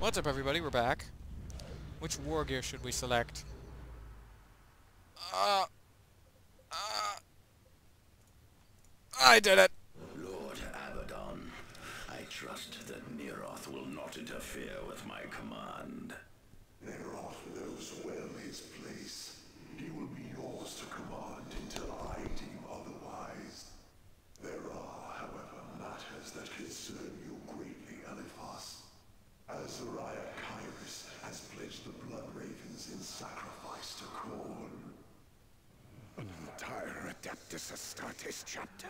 What's up, everybody? We're back. Which war gear should we select? I did it! Lord Abaddon, I trust that Neroth will not interfere with my command. Neroth knows well his place. He will be yours to command until I deem otherwise. There are, however, matters that concern you greatly, Eliphas. Azariah Kyrus has pledged the Blood Ravens in sacrifice to Khorne. An entire Adeptus Astartes chapter?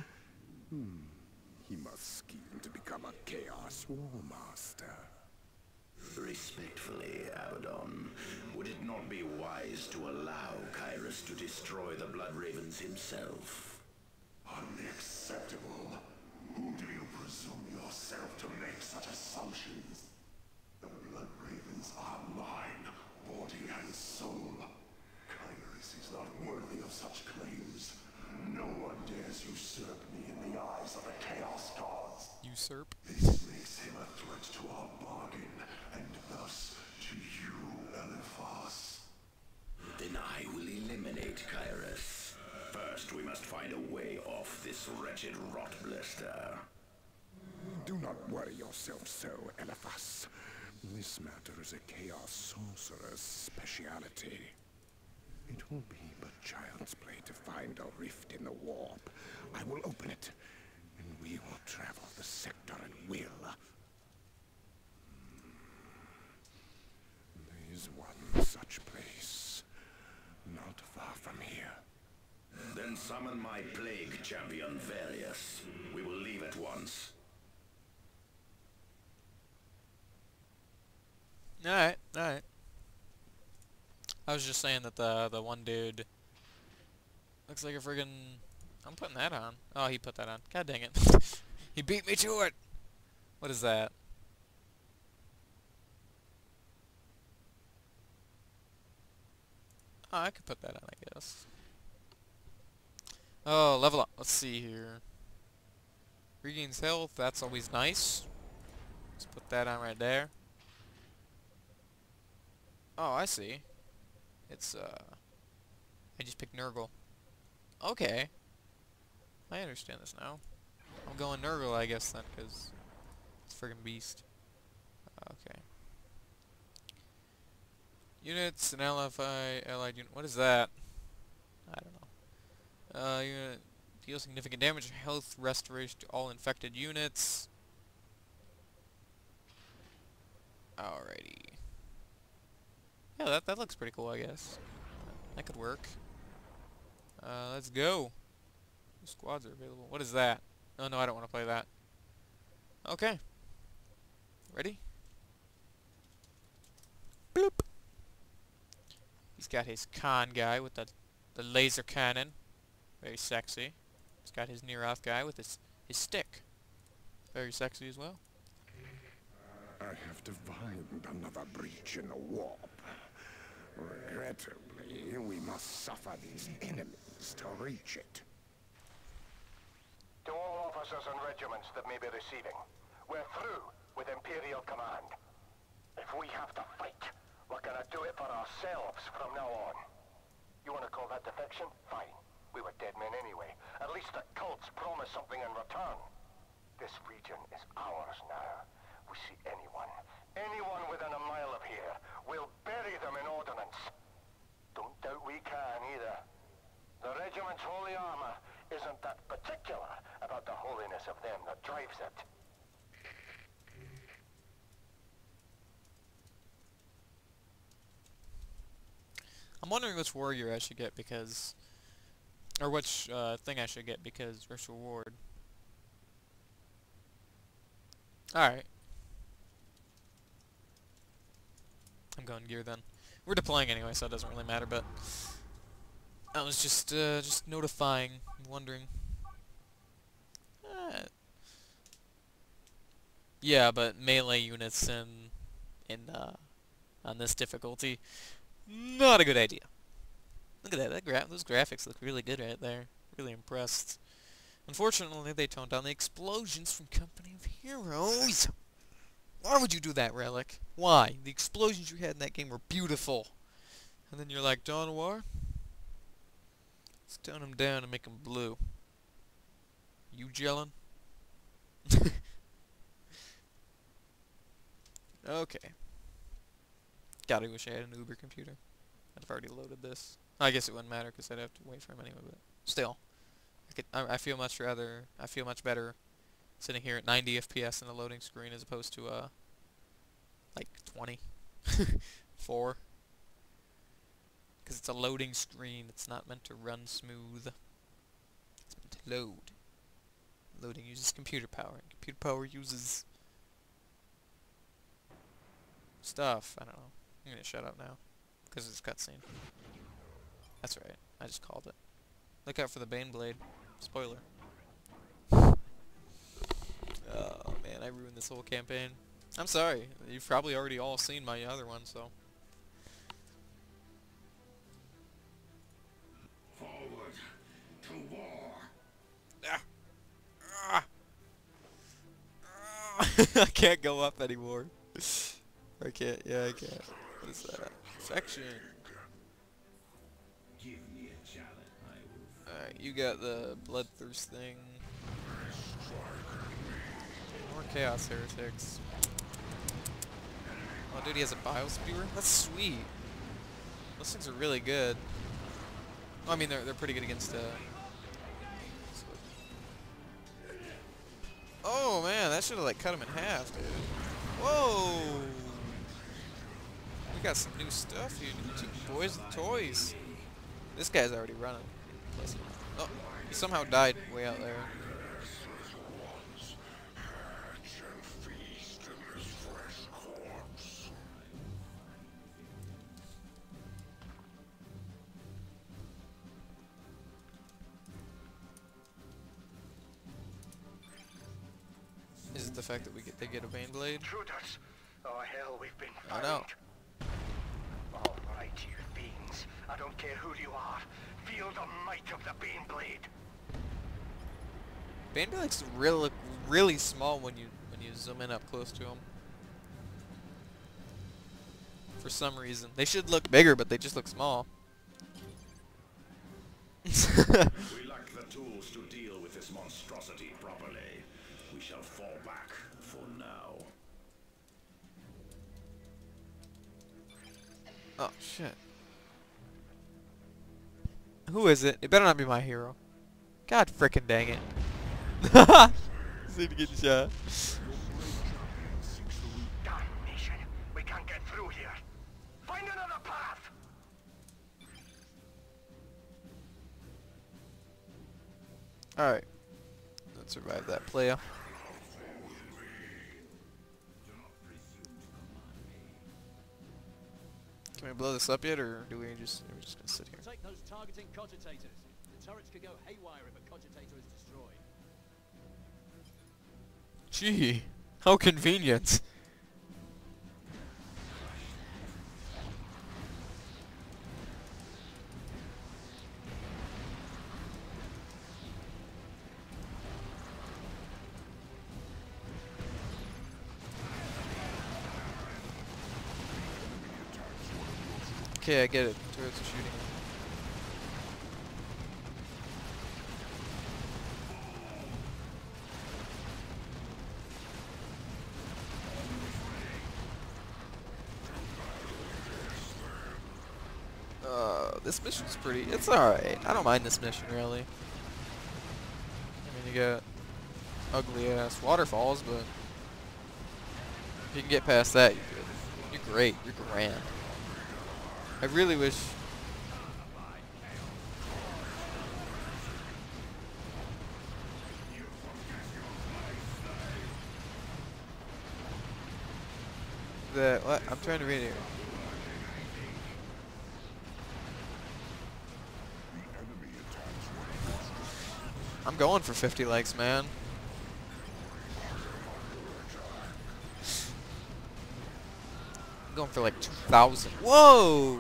He must scheme to become a Chaos War Master. Respectfully, Abaddon, would it not be wise to allow Kyrus to destroy the Blood Ravens himself? Unacceptable. Who do you presume yourself to make such assumptions? The Blood Ravens are mine, body and soul. Kyrus is not worthy of such claims. No one dares usurp me in the eyes of the Chaos Gods. Usurp? This makes him a threat to our bargain, and thus to you, Eliphas. Then I will eliminate Kyrus. First, we must find a way off this wretched rot blister. Do not worry yourself so, Eliphas. This matter is a Chaos Sorcerer's speciality. It will be but child's play to find a rift in the warp. I will open it, and we will travel the sector at will. There is one such place, not far from here. Then summon my plague champion, Varius. We will leave at once. Alright, alright. I was just saying that the one dude looks like a friggin'... I'm putting that on. Oh, he put that on. God dang it. He beat me to it! What is that? Oh, I could put that on, I guess. Oh, level up. Let's see here. Regains health. That's always nice. Let's put that on right there. Oh, I see. It's, I just picked Nurgle. Okay. I understand this now. I'm going Nurgle, I guess, then, because it's friggin' beast. Okay. Units, an LFI, allied unit. What is that? I don't know. Unit deals significant damage, health restoration to all infected units. Alrighty. Yeah, that looks pretty cool, I guess. That could work. Let's go. The squads are available. What is that? Oh, no, I don't want to play that. Okay. Ready? Bloop. He's got his con guy with the laser cannon. Very sexy. He's got his Neroth guy with his stick. Very sexy as well. I have to find another breach in the warp. Regrettably, we must suffer these enemies to reach it. To all officers and regiments that may be receiving, we're through with Imperial Command. If we have to fight, we're gonna do it for ourselves from now on. You wanna call that defection? Fine. We were dead men anyway. At least the cults promised something in return. This region is ours now. We see anyone within a mile of here, we'll bury them in ordnance. Don't doubt we can either. The regiment's holy armor isn't that particular about the holiness of them that drives it. I'm wondering which warrior I should get because... Or which thing I should get because Rish Reward. Alright. I'm going gear then. We're deploying anyway, so it doesn't really matter, but... I was just notifying, wondering. Yeah, but melee units on this difficulty, not a good idea. Look at that, those graphics look really good right there. Really impressed. Unfortunately, they toned down the explosions from Company of Heroes. Why would you do that, Relic? Why? The explosions you had in that game were beautiful. And then you're like, Dawn War? Let's tone him down and make him blue. You gelling? Okay. God, I wish I had an Uber computer. I'd have already loaded this. I guess it wouldn't matter because I'd have to wait for him anyway, but still. I feel much better sitting here at 90 FPS in the loading screen as opposed to, like 20. 4. Because it's a loading screen. It's not meant to run smooth. It's meant to load. Loading uses computer power. And computer power uses stuff. I don't know. I'm gonna shut up now. Because it's a cutscene. That's right. I just called it. Look out for the Baneblade. Spoiler. Oh man, I ruined this whole campaign. I'm sorry. You've probably already all seen my other one, so. Forward to war. I can't go up anymore. I can't. Yeah, I can't. What is that? Affection. Give me a challenge. I will. Alright, you got the bloodthirst thing. More chaos heretics. Oh, dude, he has a biospewer? That's sweet. Those things are really good. Well, I mean, they're pretty good against, Oh, man, that should have, like, cut him in half, dude. Whoa! We got some new stuff here. Two boys with toys. This guy's already running. Oh, he somehow died way out there. Is it the fact that they get a Baneblade? Intruders! Oh hell, we've been I found. know. All right, you fiends. I don't care who you are. Feel the might of the Baneblade. Baneblade's really, really small when you zoom in up close to them. For some reason, they should look bigger, but they just look small. We lack the tools to deal with this monstrosity properly. We shall fall back for now. Oh shit! Who is it? It better not be my hero. God frickin' dang it! Just need to get shot. Damnation! We can't get through here. Find another path. All right, let's survive that playa. Can we blow this up yet, or are we just gonna sit here? Take those targeting cogitators. The turrets could go haywire if a cogitator is destroyed. Gee, how convenient. Okay, I get it. Turrets are shooting. This mission's pretty. It's alright. I don't mind this mission, really. I mean, you got ugly ass waterfalls, but if you can get past that, you're good. You're great. You're grand. I really wish. That what? I'm trying to read it here. I'm going for 50 likes, man. I'm going for like 2,000. Whoa!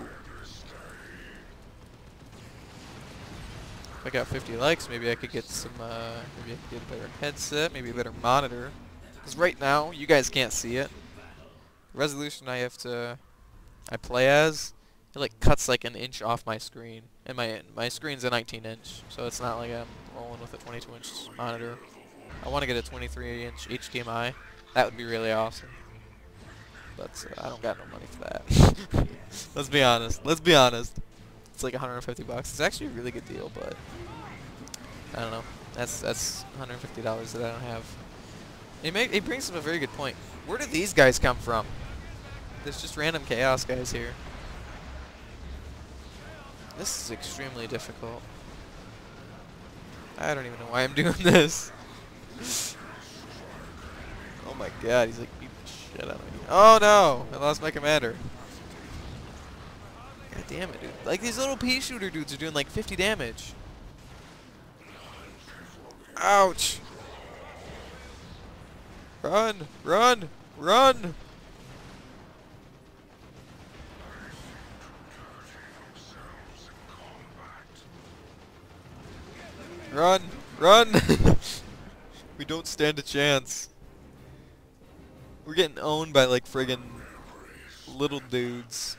If I got 50 likes, maybe I could get some, maybe I could get a better headset, maybe a better monitor. Because right now, you guys can't see it, Resolution I play as, it like cuts like an inch off my screen, and my screen's a 19-inch, so it's not like I'm rolling with a 22-inch monitor. I want to get a 23-inch HDMI. That would be really awesome. But I don't got no money for that. Let's be honest. Let's be honest. It's like 150 bucks. It's actually a really good deal, but I don't know. That's $150 that I don't have. It brings up a very good point. Where do these guys come from? There's just random chaos guys here. This is extremely difficult. I don't even know why I'm doing this. Oh my god, he's like beating the shit out of me. Oh no! I lost my commander. God damn it, dude. Like, these little pea shooter dudes are doing like 50 damage. Ouch! Run! Run! Run! Run! Run! We don't stand a chance. We're getting owned by like friggin' little dudes.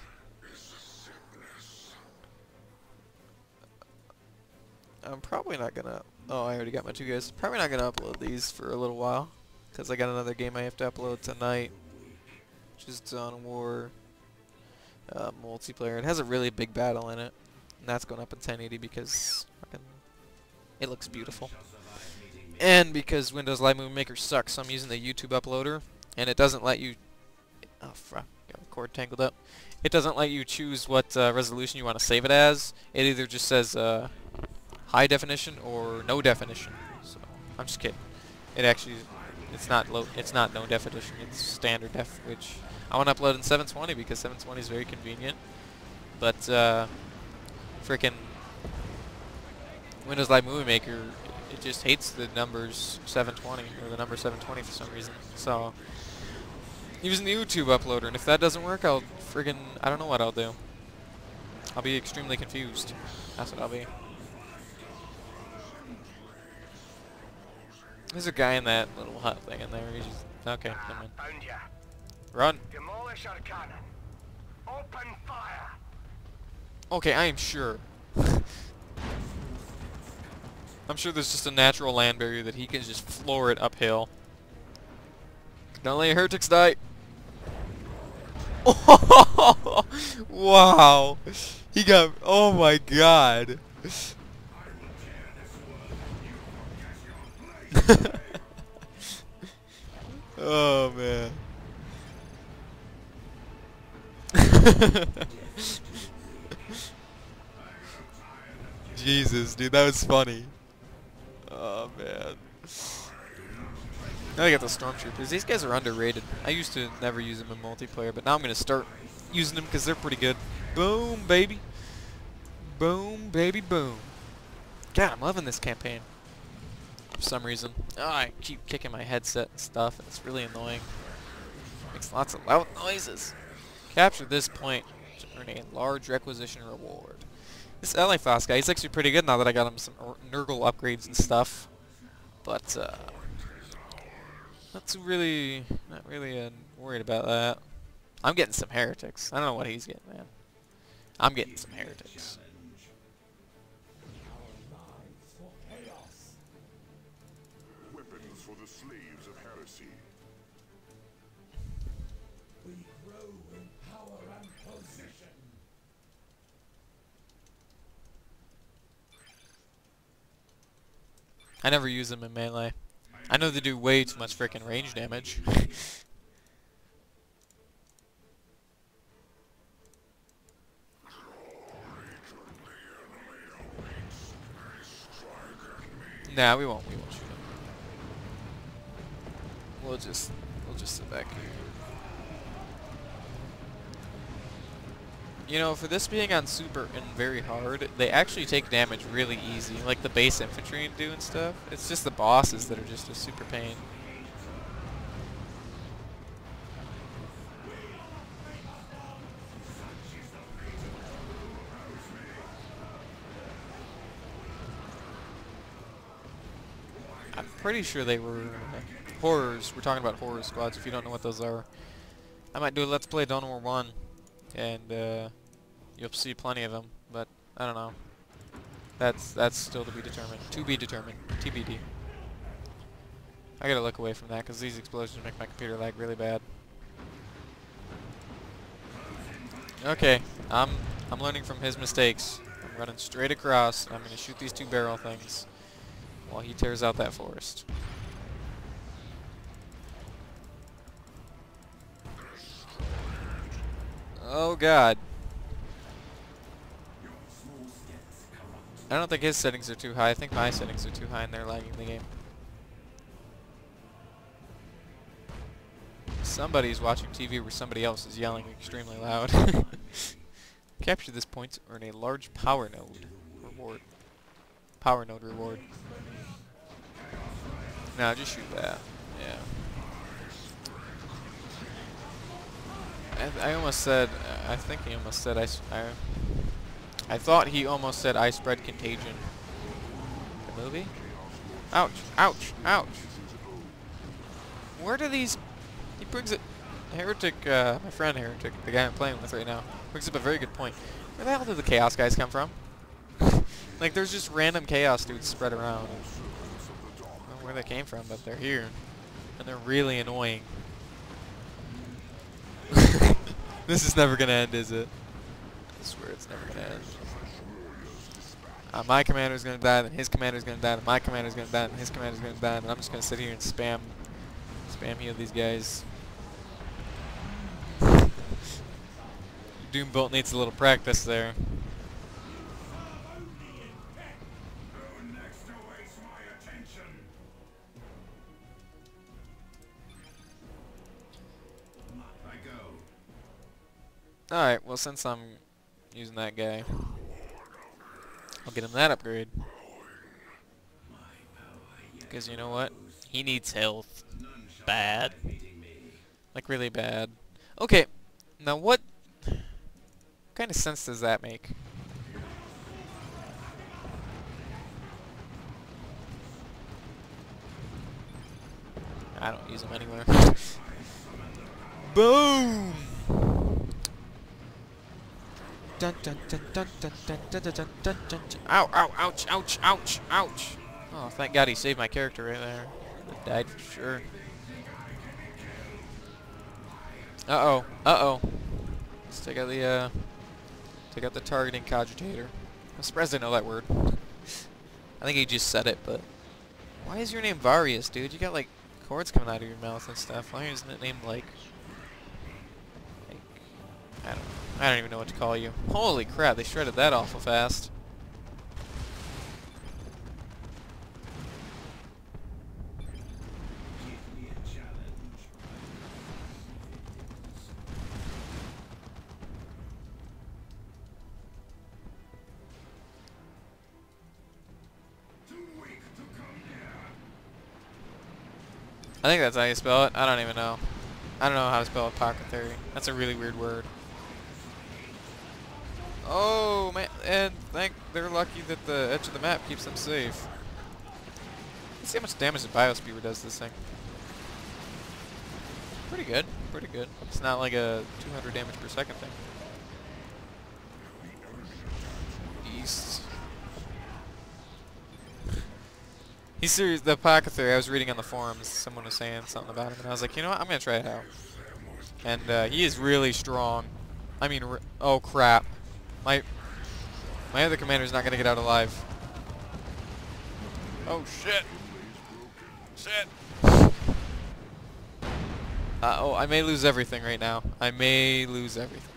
I'm probably not gonna... Oh, I already got my 2 guys. Probably not gonna upload these for a little while, because I got another game I have to upload tonight, which is Dawn War multiplayer. It has a really big battle in it, and that's going up in 1080 because fucking it looks beautiful. And because Windows Live Movie Maker sucks, so I'm using the YouTube uploader, and it doesn't let you... Oh, fuck. Got the cord tangled up. It doesn't let you choose what resolution you want to save it as. It either just says high definition or no definition. So I'm just kidding. It actually, it's not no definition. It's standard def, which I want to upload in 720 because 720 is very convenient. But frickin' Windows Live Movie Maker, it just hates the numbers 720 or the number 720 for some reason. So using the YouTube uploader, and if that doesn't work, I'll friggin' I don't know what I'll do. I'll be extremely confused. That's what I'll be. There's a guy in that little hut thing in there. He's just... Okay, come on. Found ya. Run. Demolish our cannon. Open fire. Okay, I am sure. I'm sure there's just a natural land barrier that he can just floor it uphill. Don't let your heretics die. Wow. He got... Oh my god. Oh man. Jesus, dude, that was funny. Oh man. Now I got the stormtroopers. These guys are underrated. I used to never use them in multiplayer, but now I'm gonna start using them because they're pretty good. Boom, baby. Boom, baby, boom. God, I'm loving this campaign. For some reason. Oh, I keep kicking my headset and stuff. It's really annoying. Makes lots of loud noises. Capture this point to earn a large requisition reward. This Eliphas guy, he's actually pretty good now that I got him some Nurgle upgrades and stuff. But, not really worried about that. I'm getting some heretics. I don't know what he's getting, man. I'm getting some heretics. Weapons for the slaves of heresy. We grow in power and position. I never use them in melee. I know they do way too much frickin' range damage. Nah, we won't shoot him. We'll just sit back here. You know, for this being on super and very hard, they actually take damage really easy, like the base infantry do and stuff. It's just the bosses that are just a super pain. I'm pretty sure they were horrors. We're talking about horror squads if you don't know what those are. I might do a Let's Play Dawn of War 1, and you'll see plenty of them, but I don't know. That's still to be determined. To be determined. TBD. I gotta look away from that, because these explosions make my computer lag really bad. Okay, I'm learning from his mistakes. I'm running straight across. I'm gonna shoot these 2 barrel things while he tears out that forest. Oh god. I don't think his settings are too high. I think my settings are too high and they're lagging the game. Somebody's watching TV where somebody else is yelling extremely loud. Capture this point to earn a large power node reward. Power node reward. No, just shoot that. Yeah. I almost said, I think he almost said I thought he almost said I spread contagion. The movie? Ouch, ouch, ouch. Where do these... He brings it... Heretic, my friend Heretic, the guy I'm playing with right now, brings up a very good point. Where the hell did the Chaos guys come from? Like, there's just random Chaos dudes spread around. I don't know where they came from, but they're here. And they're really annoying. This is never gonna end, is it? I swear it's never gonna end. My commander's gonna die, then his commander's gonna die, then my commander's gonna die, then his commander's gonna die, and I'm just gonna sit here and spam heal these guys. Doombolt needs a little practice there. Alright, well since I'm using that guy, I'll get him that upgrade. Because you know what? He needs health. Bad. Like really bad. Okay, now what kind of sense does that make? I don't use them anywhere. Boom! Dun dun dun dun dun dun dun dun dun dun dun. Ow! Ow! Ouch! Ouch! Ouch! Ouch! Oh, thank God he saved my character right there. I died for sure. Uh-oh. Uh-oh. Let's take out the targeting cogitator. I'm surprised I know that word. I think he just said it, but why is your name Varius, dude? You got like cords coming out of your mouth and stuff. Why isn't it named like I don't even know what to call you. Holy crap, they shredded that awful fast. I think that's how you spell it. I don't even know. I don't know how to spell apothecary. That's a really weird word. Oh man, and they're lucky that the edge of the map keeps them safe. Let's see how much damage the Biosphere does this thing. Pretty good, pretty good. It's not like a 200 damage per second thing. East. He's serious. The apothecary I was reading on the forums, someone was saying something about him, and I was like, you know what, I'm gonna try it out. And he is really strong. I mean, oh crap. My other commander's not gonna get out alive. Oh shit! Shit! Oh, I may lose everything right now. I may lose everything.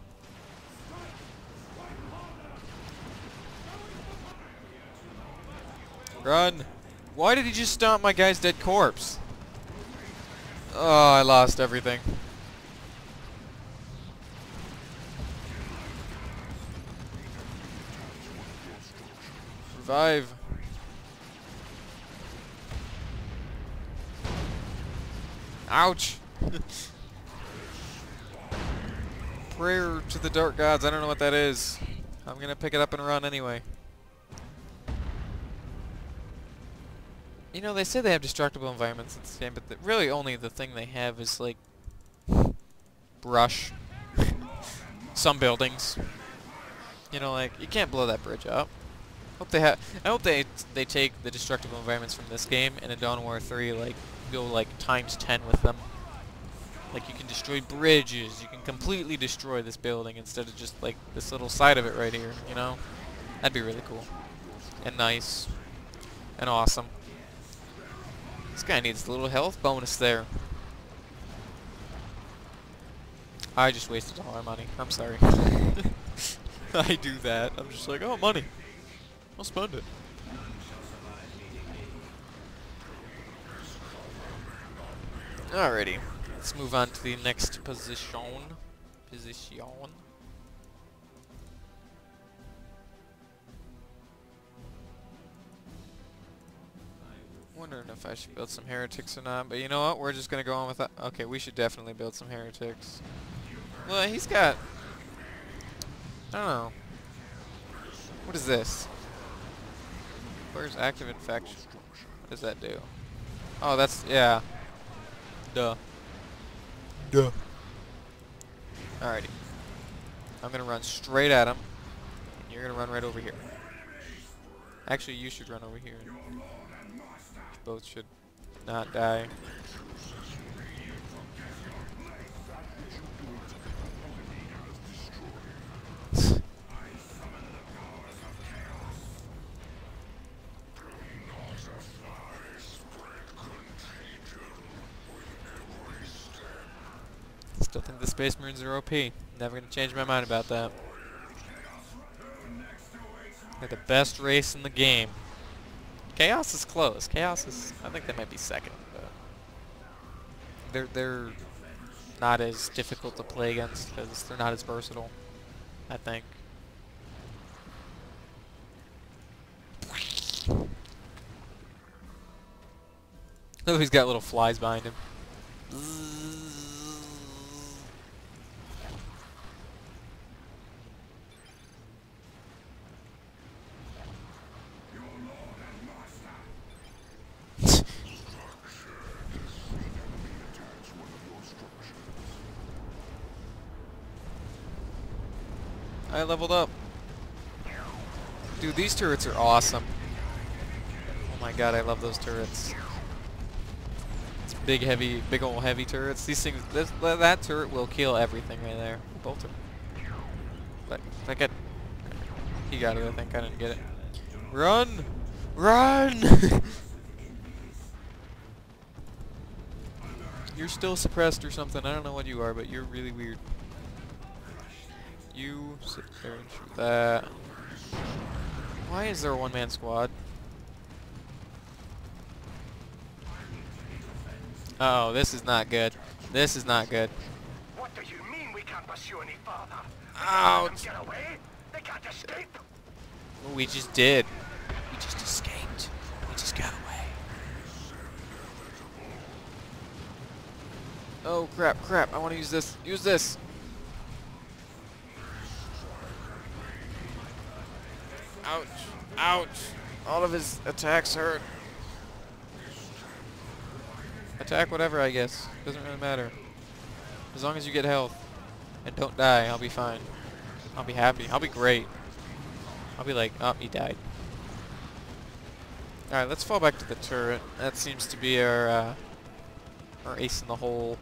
Run! Why did he just stomp my guy's dead corpse? Oh, I lost everything. Revive. Ouch. Prayer to the dark gods. I don't know what that is. I'm gonna pick it up and run anyway. You know, they say they have destructible environments in this game, but really only the thing they have is like brush some buildings. You know, like, you can't blow that bridge up. I hope they take the destructible environments from this game and in Dawn War 3, like, go like times 10 with them. Like, you can destroy bridges, you can completely destroy this building instead of just like this little side of it right here, you know? That'd be really cool. And nice. And awesome. This guy needs a little health bonus there. I just wasted all our money. I'm sorry. I do that. I'm just like, oh, money. I'll spend it. Alrighty. Let's move on to the next position. Wondering if I should build some heretics or not, but you know what? We're just gonna go on with that. Okay, we should definitely build some heretics. Well, he's got... I don't know. What is this? Where's active infection? What does that do? Oh, that's... yeah. Duh. Duh. Alrighty. I'm gonna run straight at him. And you're gonna run right over here. Actually, you should run over here. Both should not die. Still think the Space Marines are OP. Never gonna change my mind about that. They're the best race in the game. Chaos is close. Chaos is... I think they might be second, but... They're not as difficult to play against because they're not as versatile, I think. Oh, he's got little flies behind him. I leveled up. Dude, these turrets are awesome. Oh my god, I love those turrets. It's big, heavy, big old heavy turrets. These things, that turret will kill everything right there. Bolter. But I get. He got it, I think. I didn't get it. Run! Run! You're still suppressed or something. I don't know what you are, but you're really weird. You sit there and shoot that. Why is there a one-man squad? Oh, this is not good. This is not good. What do you mean we can't pursue any further? Ouch! Get away? They can't escape. We just did. We just escaped. We just got away. Oh crap, crap. I want to use this. Use this. Ouch. Ouch. All of his attacks hurt. Attack whatever, I guess. Doesn't really matter. As long as you get health and don't die, I'll be fine. I'll be happy. I'll be great. I'll be like, oh, he died. Alright, let's fall back to the turret. That seems to be our ace in the hole.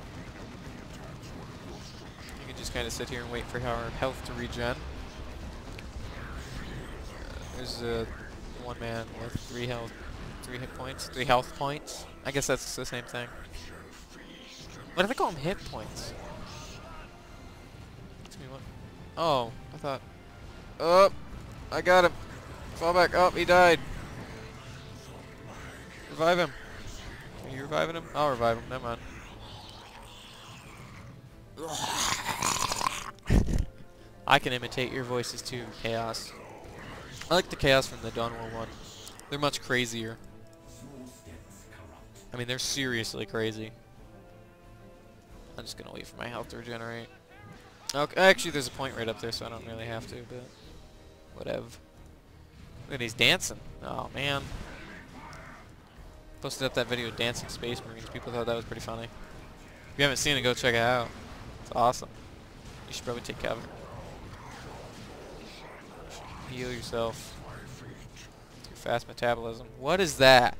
You can just kind of sit here and wait for our health to regen. There's one man with 3 health points, 3 health points. I guess that's the same thing. What do they call them? Hit points. Oh, I thought. Oh, I got him. Fall back. Oh, he died. Revive him. Are you reviving him? I'll revive him. Never mind. I can imitate your voices too, Chaos. I like the Chaos from the Dawn War 1. They're much crazier. I mean, they're seriously crazy. I'm just gonna wait for my health to regenerate. Okay, actually, there's a point right up there, so I don't really have to, but whatever. Look at he's dancing. Oh, man. Posted up that video of Dancing Space Marines. People thought that was pretty funny. If you haven't seen it, go check it out. It's awesome. You should probably take cover. Heal yourself. Your fast metabolism. What is that?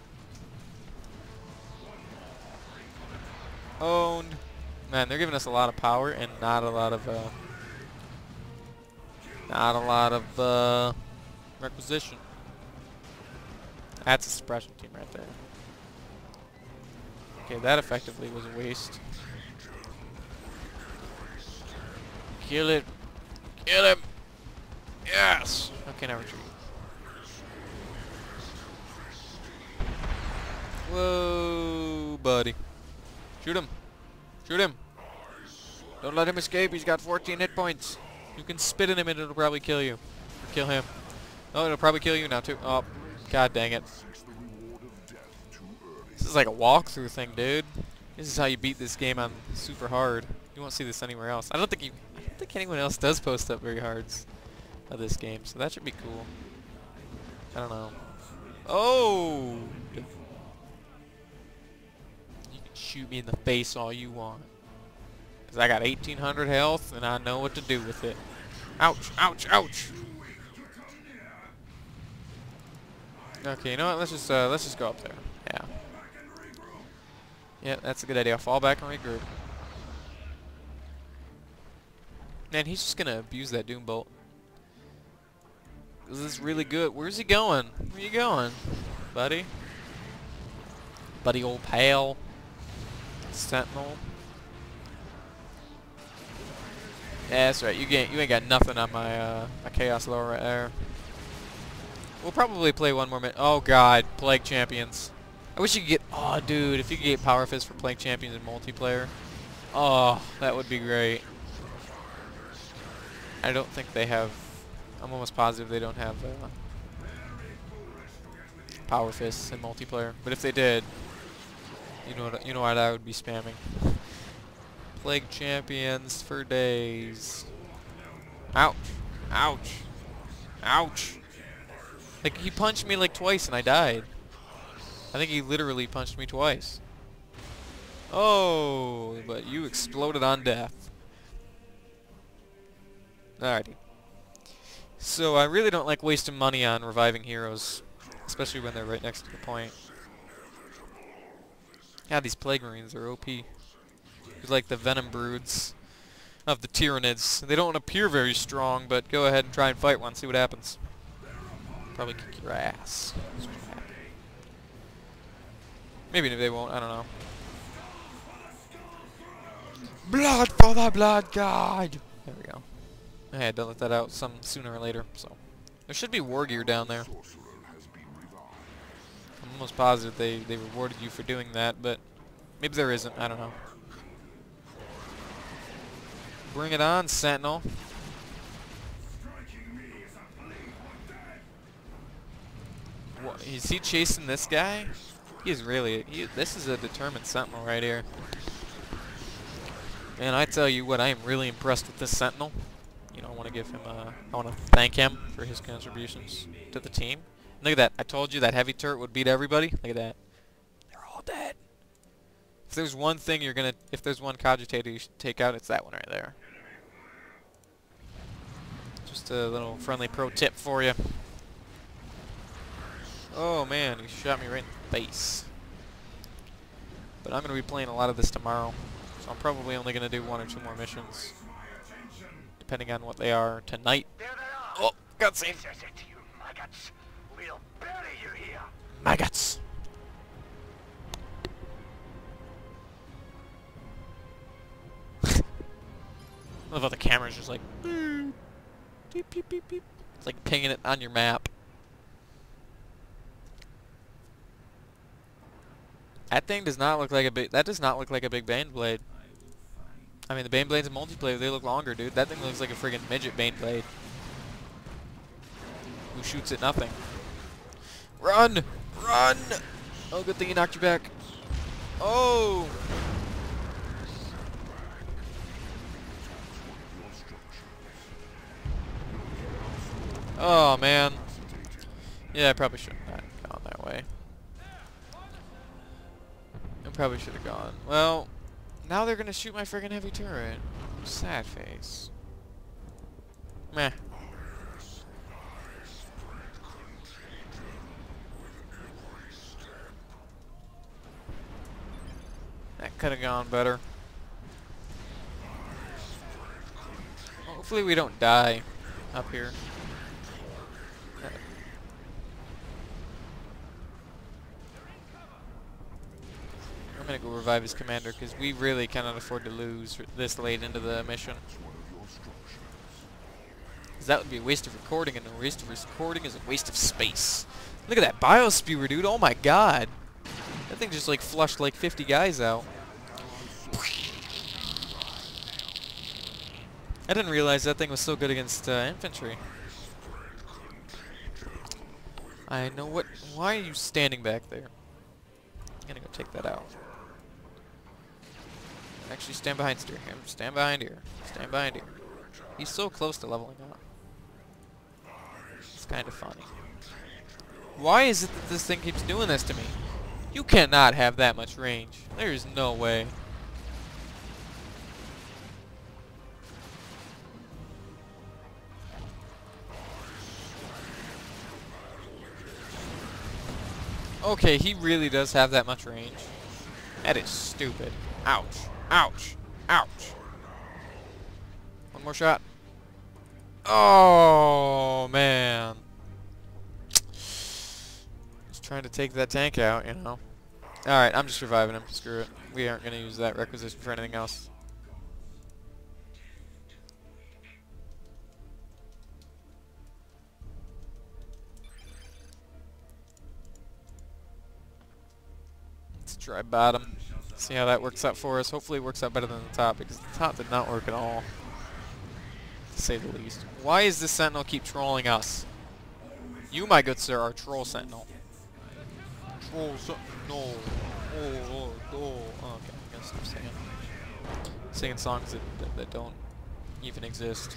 Owned. Man, they're giving us a lot of power and not a lot of requisition. That's a suppression team right there. Okay, that effectively was a waste. Kill it. Kill him. Yes. Okay, now retreat. Whoa, buddy. Shoot him. Shoot him. Don't let him escape. He's got 14 hit points. You can spit in him and it'll probably kill you. Or kill him. Oh, it'll probably kill you now too. Oh, god dang it. This is like a walkthrough thing, dude. This is how you beat this game on super hard. You won't see this anywhere else. I don't think anyone else does post up very hards of this game, so that should be cool. I don't know. Oh! You can shoot me in the face all you want. Because I got 1800 health and I know what to do with it. Ouch! Ouch! Ouch! Okay, you know what? Let's just go up there. Yeah. Yeah, that's a good idea. I'll fall back and regroup. Man, he's just gonna abuse that Doom Bolt. This is really good. Where's he going? Where you going, buddy? Buddy, old pal. Sentinel. Yeah, that's right. You ain't got nothing on my my Chaos Lore right there. We'll probably play one more minute. Oh god, Plague Champions. I wish you could get. Oh, dude, if you could get Power Fist for Plague Champions in multiplayer. Oh, that would be great. I don't think they have. I'm almost positive they don't have Power Fists in multiplayer. But if they did, you know what I would be spamming. Plague Champions for days. Ouch! Ouch! Ouch! Like he punched me like twice and I died. I think he literally punched me twice. Oh, but you exploded on death. Alrighty. So I really don't like wasting money on reviving heroes, especially when they're right next to the point. Yeah, these Plague Marines are OP. They're like the Venom Broods of the Tyranids. They don't appear very strong, but go ahead and try and fight one, see what happens. Probably kick your ass. Maybe they won't, I don't know. Blood for the blood god! There we go. I had to let that out some sooner or later, so. There should be war gear down there. I'm almost positive they rewarded you for doing that, but maybe there isn't, I don't know. Bring it on, Sentinel. What, is he chasing this guy? He's really, this is a determined Sentinel right here. And I tell you what, I am really impressed with this Sentinel. You know, I want to give him, I want to thank him for his contributions to the team. Look at that, I told you that heavy turret would beat everybody. Look at that. They're all dead. If there's one thing if there's one cogitator you should take out, it's that one right there. Just a little friendly pro tip for you. Oh man, he shot me right in the face. But I'm going to be playing a lot of this tomorrow, so I'm probably only going to do 1 or 2 more missions, depending on what they are tonight. Oh, cutscene. We'll bury you here. Maggots. I love how the camera's just like beep, beep, beep, beep. It's like pinging it on your map. That thing does not look like a big. That does not look like a big Baneblade. I mean, the Baneblades in multiplayer, they look longer, dude. That thing looks like a friggin' midget Baneblade who shoots at nothing. Run! Run! Oh, good thing he knocked you back. Oh! Oh, man. Yeah, I probably shouldn't have gone that way. I probably should have gone. Well, Now they're gonna shoot my friggin' heavy turret. Sad face. Meh. That could have gone better. Hopefully we don't die up here. I'm gonna go revive his commander because we really cannot afford to lose this late into the mission. Because that would be a waste of recording, and a waste of recording is a waste of space. Look at that biospewer, dude. Oh my god. That thing just like flushed like 50 guys out. I didn't realize that thing was so good against infantry. I know what... Why are you standing back there? I'm gonna go take that out. Actually, stand behind steer him. Stand behind here. Stand behind here. He's so close to leveling up. It's kind of funny. Why is it that this thing keeps doing this to me? You cannot have that much range. There is no way. Okay, he really does have that much range. That is stupid. Ouch. Ouch. Ouch. One more shot. Oh, man. Just trying to take that tank out, you know. Alright, I'm just reviving him. Screw it. We aren't going to use that requisition for anything else. Let's try bottom. See how that works out for us. Hopefully it works out better than the top, because the top did not work at all, to say the least. Why is this sentinel keep trolling us? You, my good sir, are troll sentinel. Troll sentinel. Oh, okay, I'm gonna stop singing. Singing songs that don't even exist.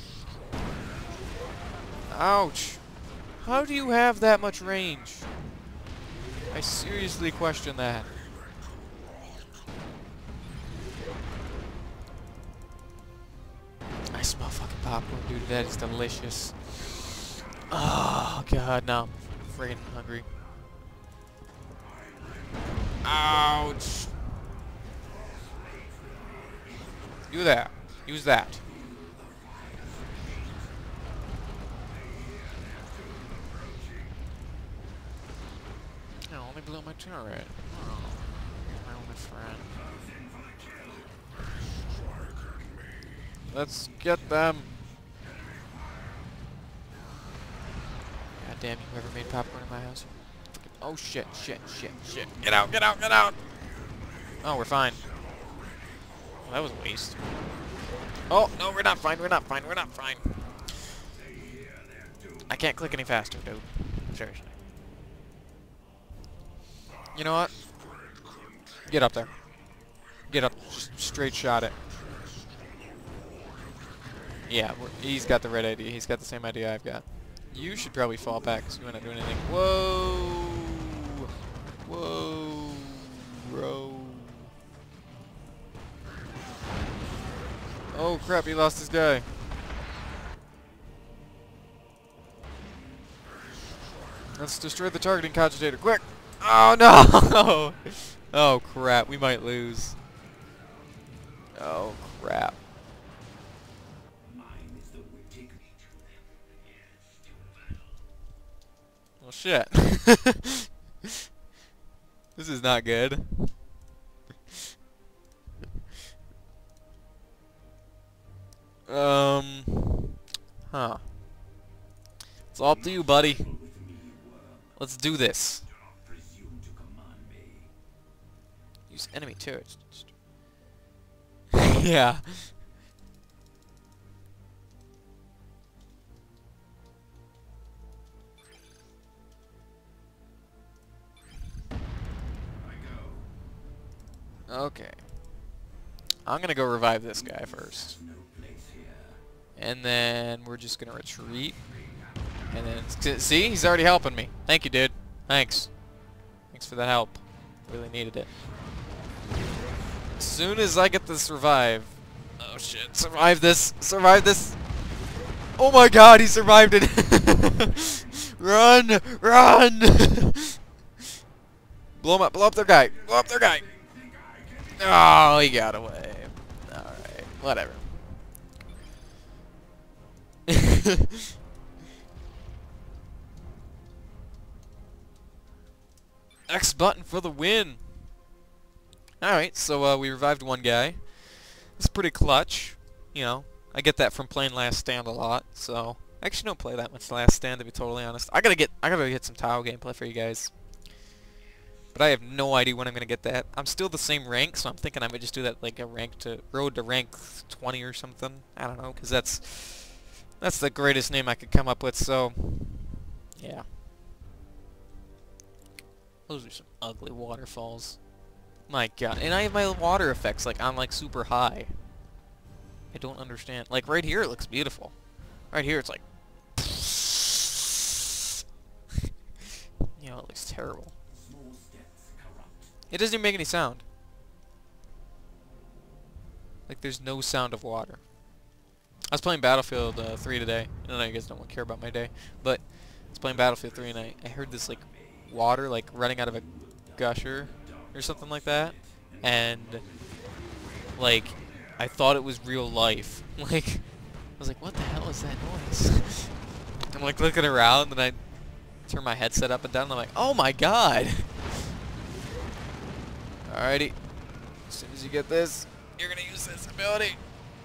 Ouch! How do you have that much range? I seriously question that. I smell fucking popcorn, dude. That is delicious. Oh, God, no. I'm friggin' hungry. Ouch. Do that. Use that. I only blew my turret. Oh, my only friend. Let's get them. God damn you, whoever made popcorn in my house. Oh shit, shit, shit, shit. Get out, get out, get out! Oh, we're fine. Well, that was a waste. Oh, no, we're not fine, we're not fine, we're not fine. I can't click any faster, dude. Seriously. You know what? Get up there. Get up. Just straight shot it. Yeah, he's got the right idea. He's got the same idea I've got. You should probably fall back because we're not doing anything. Whoa! Whoa! Bro. Oh crap, he lost his guy. Let's destroy the targeting cogitator, quick! Oh no! Oh crap, we might lose. Oh crap. Well shit. This is not good. Huh. It's all up to you, buddy. Let's do this. Use enemy turrets. Yeah. Okay. I'm gonna go revive this guy first. And then we're just gonna retreat. And then, see? He's already helping me. Thank you, dude. Thanks. Thanks for the help. Really needed it. soon as I get this revive. Oh shit, survive this! Survive this! Oh my god, he survived it! Run! Run! Blow him up, blow up their guy! Blow up their guy! Oh, he got away. Alright, whatever. X button for the win! Alright, so we revived one guy. It's pretty clutch. You know, I get that from playing Last Stand a lot, so I actually don't play that much Last Stand, to be totally honest. I gotta get some Tau gameplay for you guys. But I have no idea when I'm gonna get that. I'm still the same rank, so I'm thinking I might just do that like a road to rank 20 or something. I don't know, because that's the greatest name I could come up with, so yeah. Those are some ugly waterfalls. My god. And I have my water effects like on like super high. I don't understand. Like right here it looks beautiful. Right here it's like you know, it looks terrible. It doesn't even make any sound. Like there's no sound of water. I was playing Battlefield 3 today. I know you guys don't care about my day, but I was playing Battlefield 3 and I heard this like water like running out of a gusher or something like that, and like I thought it was real life. Like I was like, what the hell is that noise? I'm like looking around and I turn my headset up and down and I'm like, oh my god. Alrighty, as soon as you get this, you're gonna use this ability.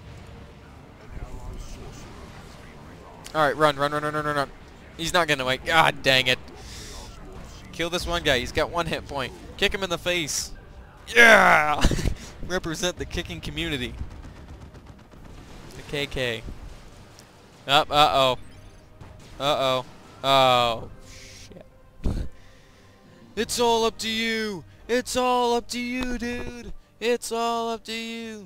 Alright, run, run, run, run, run, run, run. He's not getting away. God dang it. Kill this one guy. He's got 1 hit point. Kick him in the face. Yeah! Represent the kicking community. The KK. Uh-oh. Uh-oh. Oh, shit. It's all up to you. It's all up to you, dude. It's all up to you.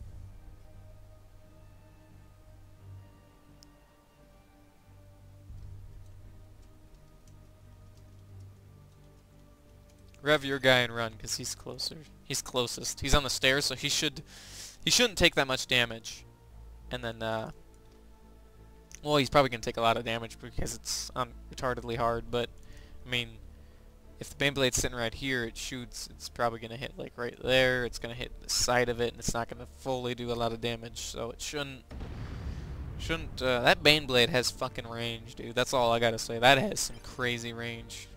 Rev your guy and run, because he's closer. He's closest. He's on the stairs, so he shouldn't take that much damage. And then, well, he's probably going to take a lot of damage because it's retardedly hard, but, I mean, if the Baneblade's sitting right here, it shoots, it's probably going to hit, like, right there. It's going to hit the side of it, and it's not going to fully do a lot of damage, so it shouldn't, that Baneblade has fucking range, dude. That's all I got to say. That has some crazy range.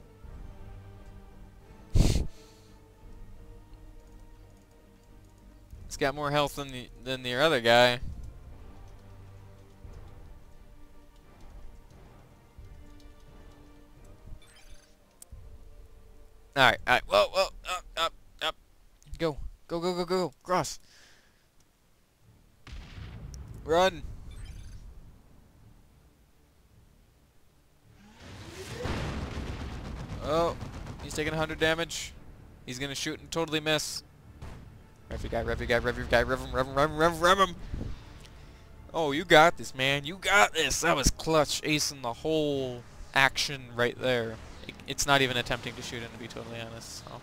He's got more health than the other guy. Alright, alright. Whoa, whoa, up. Go. Go, go, go, go. Cross. Run. Oh, he's taking 100 damage. He's gonna shoot and totally miss. Rev your guy, rev your guy, rev your guy, rev him, rev him, rev him, rev him, rev him. Oh, you got this, man. You got this. That was clutch, acing the whole action right there. It's not even attempting to shoot him, to be totally honest. So.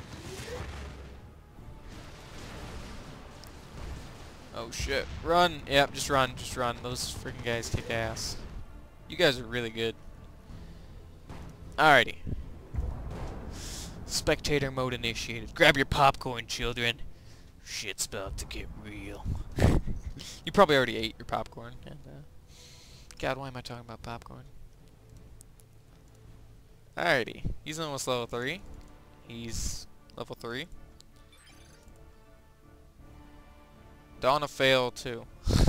Oh shit. Run. Yep, just run, just run. Those freaking guys kick ass. You guys are really good. Alrighty. Spectator mode initiated. Grab your popcorn, children. Shit's about to get real. You probably already ate your popcorn. And, God, why am I talking about popcorn? Alrighty. He's almost level 3. He's level 3. Dawn of Fail 2.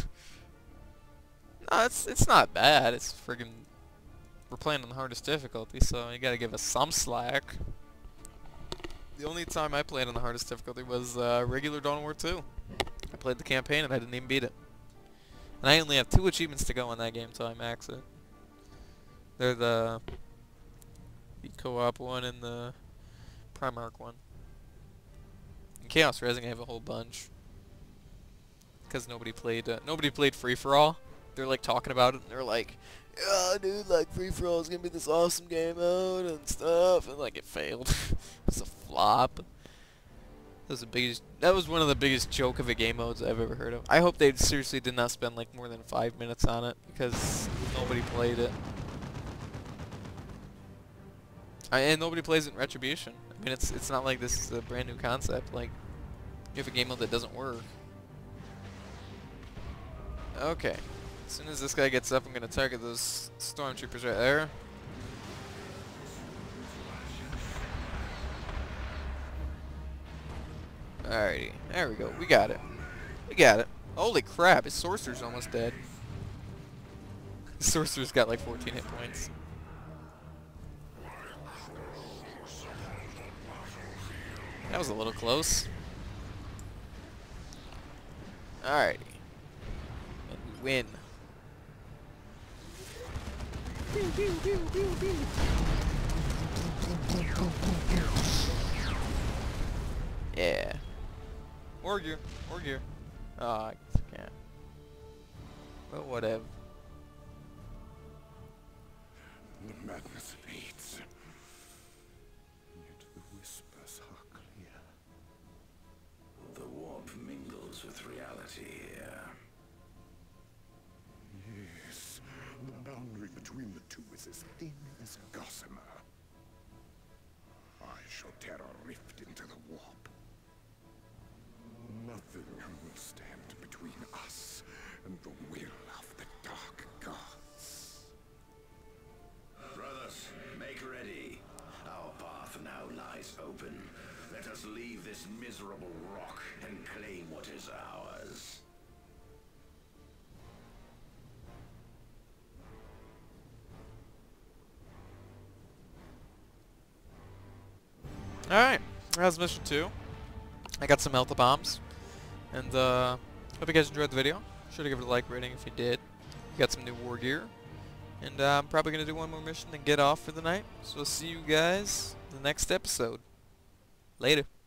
No, it's not bad. It's friggin'... We're playing on the hardest difficulty, so you gotta give us some slack. The only time I played on the hardest difficulty was regular Dawn of War 2. I played the campaign and I didn't even beat it. And I only have 2 achievements to go in that game until I max it. They're the co-op one and the Primarch one. In Chaos Rising I have a whole bunch. Because nobody played Free For All. They're like talking about it and they're like, yeah, dude, like Free For All is gonna be this awesome game mode and stuff, and like it failed. It's a flop. That was one of the biggest joke of a game modes I've ever heard of. I hope they seriously did not spend like more than 5 minutes on it because nobody played it. And nobody plays it in Retribution. I mean, it's not like this is a brand new concept. Like, you have a game mode that doesn't work. Okay. As soon as this guy gets up, I'm gonna target those stormtroopers right there. Alrighty, there we go. We got it. We got it. Holy crap! His sorcerer's almost dead. His sorcerer's got like 14 hit points. That was a little close. Alrighty. And we win. Yeah. More gear. More gear. Oh, I can't. Well, whatever. The madness fades. Yet the whispers are clear. The warp mingles with reality here. Yes, the boundary between the two is as thin as gossamer. I shall tear a rift into the warp. Nothing will stand between us and the will of the dark gods. Brothers, make ready. Our path now lies open. Let us leave this miserable rock and claim what is ours. Alright, that was mission 2. I got some melta bombs. And hope you guys enjoyed the video. Should have given it a like rating if you did. Got some new war gear. And I'm probably going to do one more mission and get off for the night. So I'll see you guys in the next episode. Later.